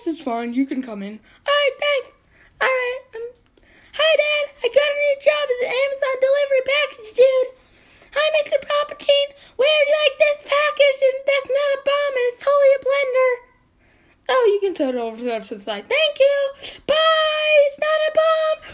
it's fine. You can come in. Alright, thanks. Alright. Hi, Dad. I got a new job as an Amazon delivery package dude. Hi, Mr. Palpatine. Where do you like this package? And that's not a bomb, and it's totally a blender. Oh, you can throw it over to the side. Thank you. Bye. It's not a bomb.